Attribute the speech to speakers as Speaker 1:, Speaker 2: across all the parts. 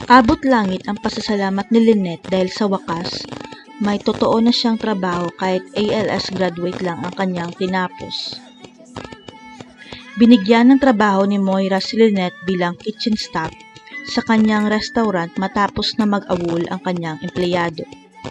Speaker 1: Abot langit ang pasasalamat ni Lynette dahil sa wakas, may totoo na siyang trabaho kahit ALS graduate lang ang kanyang tinapos. Binigyan ng trabaho ni Moira si Lynette bilang kitchen staff sa kanyang restaurant matapos na mag-awol ang kanyang empleyado.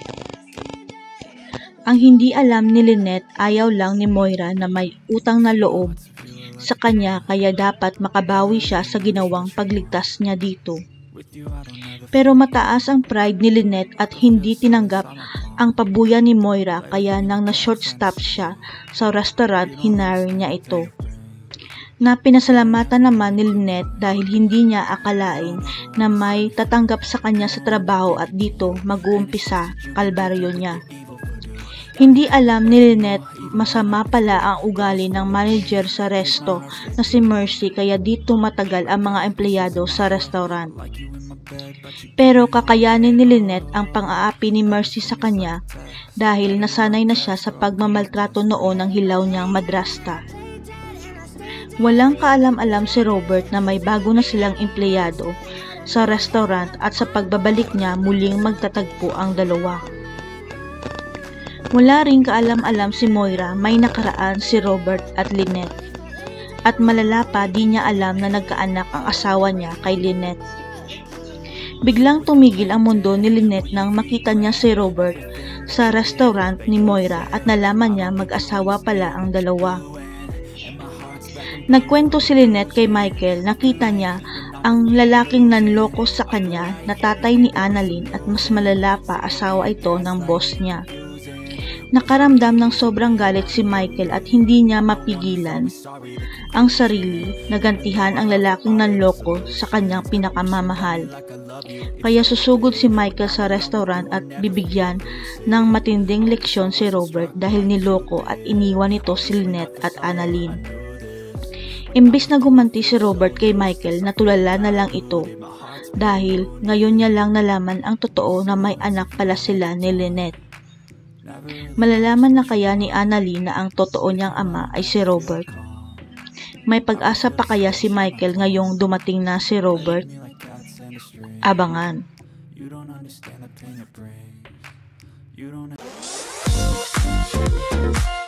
Speaker 1: Ang hindi alam ni Lynette, ayaw lang ni Moira na may utang na loob sa kanya kaya dapat makabawi siya sa ginawang pagligtas niya dito. Pero mataas ang pride ni Lynette at hindi tinanggap ang pabuya ni Moira kaya nang na-short stop siya sa restaurant, hinire niya ito. Na pinasalamatan naman ni Lynette dahil hindi niya akalain na may tatanggap sa kanya sa trabaho at dito mag-uumpisa kalbaryo niya. Hindi alam ni Lynette masama pala ang ugali ng manager sa resto na si Mercy kaya dito matagal ang mga empleyado sa restaurant. Pero kakayanin ni Lynette ang pang-aapi ni Mercy sa kanya dahil nasanay na siya sa pagmamaltrato noon ng hilaw niyang madrasta. Walang kaalam-alam si Robert na may bago na silang empleyado sa restaurant at sa pagbabalik niya muling magtatagpo ang dalawa. Wala ring kaalam-alam si Moira may nakaraan si Robert at Lynette. At malala pa di niya alam na nagkaanak ang asawa niya kay Lynette. Biglang tumigil ang mundo ni Lynette nang makita niya si Robert sa restaurant ni Moira at nalaman niya mag-asawa pala ang dalawa. Nagkwento si Lynette kay Michael, nakita niya ang lalaking nanloko sa kanya na tatay ni Annalyn at mas malala pa asawa ito ng boss niya. Nakaramdam ng sobrang galit si Michael at hindi niya mapigilan ang sarili na gantihan ang lalaking nanloko sa kanyang pinakamamahal. Kaya susugod si Michael sa restaurant at bibigyan ng matinding leksyon si Robert dahil niloko at iniwan nito si Lynette at Annalyn. Imbis na gumanti si Robert kay Michael, natulala na lang ito dahil ngayon niya lang nalaman ang totoo na may anak pala sila ni Lynette. Malalaman na kaya ni Annalyn na ang totoo niyang ama ay si Robert? May pag-asa pa kaya si Michael ngayong dumating na si Robert? Abangan.